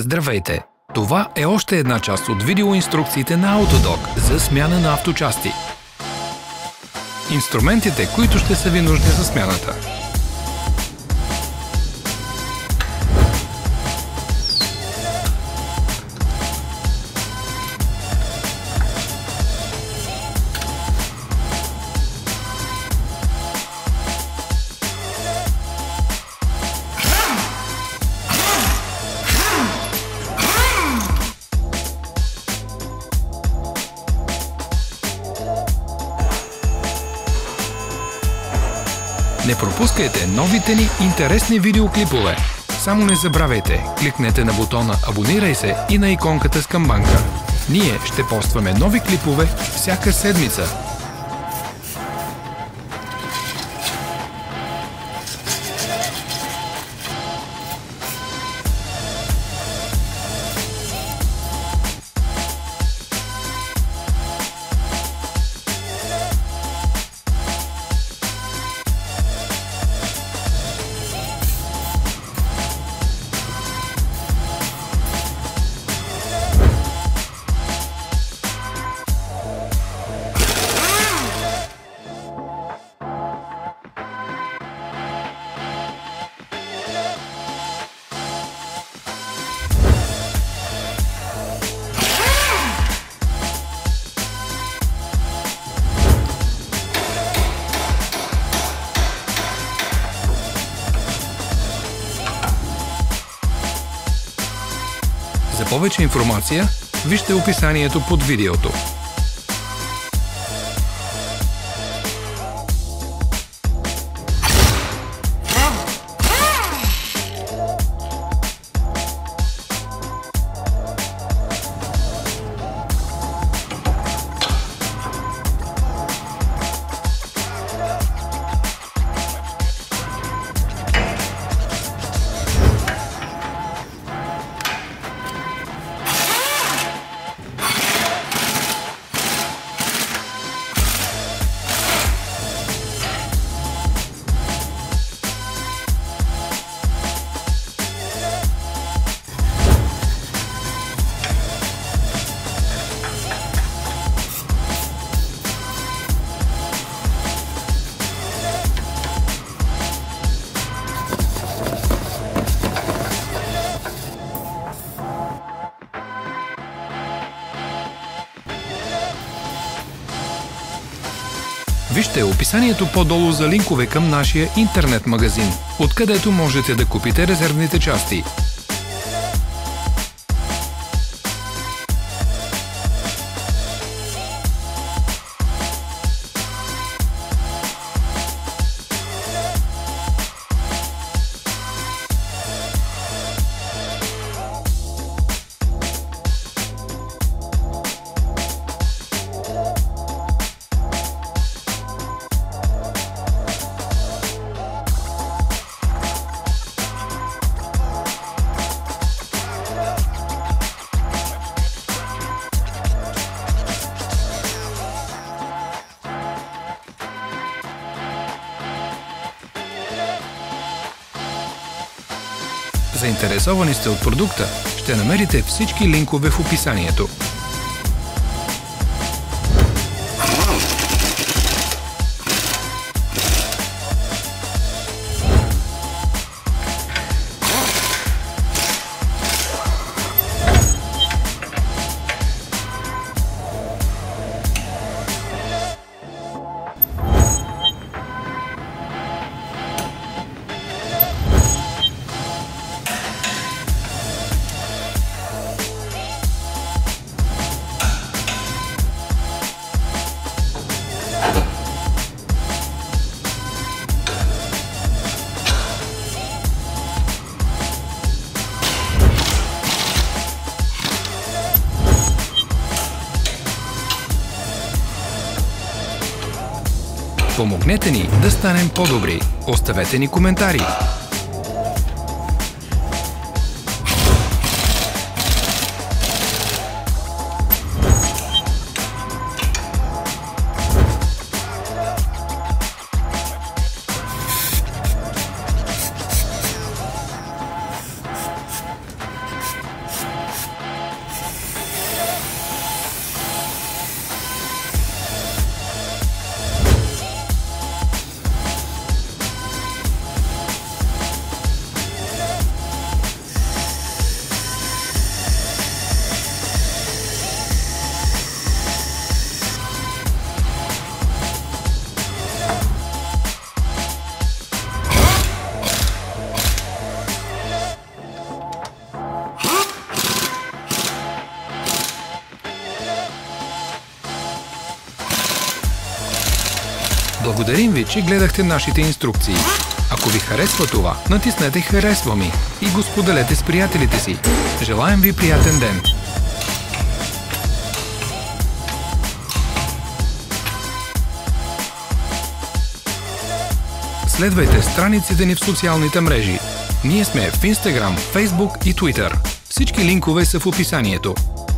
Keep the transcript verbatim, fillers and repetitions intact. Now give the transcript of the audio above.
Здравейте! Това е още една част от видеоинструкциите на Autodoc за смяна на авточасти. Инструментите, които ще са ви нужни за смяната. Не пропускайте новите ни интересни видеоклипове. Само не забравяйте, кликнете на бутона "Абонирай се" и на иконката с камбанка. Ние ще постваме нови клипове всяка седмица. За повече информация, вижте описанието под видеото. Вижте описанието по-долу за линкове към нашия интернет магазин, откъдето можете да купите резервните части. Заинтересовани сте от продукта? Ще намерите всички линкове в описанието. Помогнете ни да станем по-добри. Оставете ни коментари. Благодарим ви, че гледахте нашите инструкции. Ако ви харесва това, натиснете "Харесва ми" и го споделете с приятелите си. Желаем ви приятен ден! Следвайте страниците ни в социалните мрежи. Ние сме в Instagram, Facebook и Twitter. Всички линкове са в описанието.